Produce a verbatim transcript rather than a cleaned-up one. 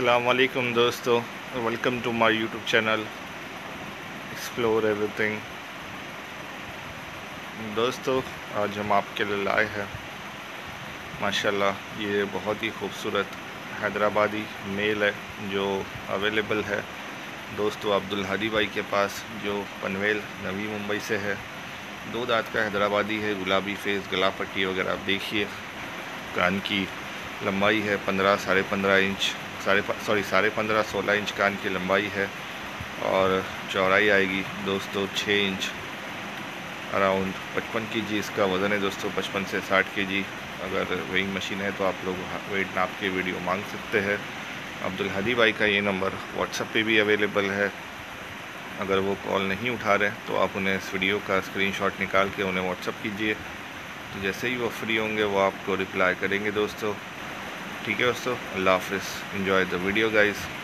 अस्सलाम वालेकुम दोस्तों, welcome to my YouTube channel explore everything. दोस्तों, आज हम आपके लिए लाए हैं माशाल्लाह ये बहुत ही खूबसूरत हैदराबादी मेल है जो अवेलेबल है दोस्तों अब्दुल हादी भाई के पास, जो पनवेल नवी मुंबई से है। दो दांत का हैदराबादी है, गुलाबी फेस, गला पट्टी वगैरह आप देखिए। कान की लंबाई है पंद्रह साढ़े पंद्रह इंच साढ़े सॉरी साढ़े पंद्रह सोलह इंच कान की लंबाई है और चौड़ाई आएगी दोस्तों छः इंच। अराउंड पचपन के जी इसका वज़न है दोस्तों, पचपन से साठ के जी। अगर वेइंग मशीन है तो आप लोग वेट नाप के वीडियो मांग सकते हैं। अब्दुल हादी भाई का ये नंबर व्हाट्सएप पे भी अवेलेबल है। अगर वो कॉल नहीं उठा रहे तो आप उन्हें इस वीडियो का स्क्रीनशॉट निकाल के उन्हें व्हाट्सएप कीजिए, तो जैसे ही वो फ्री होंगे वो आपको रिप्लाई करेंगे दोस्तों। ठीक है दोस्तों, अल्लाह हाफ़िज़, एंजॉय द वीडियो गाइस।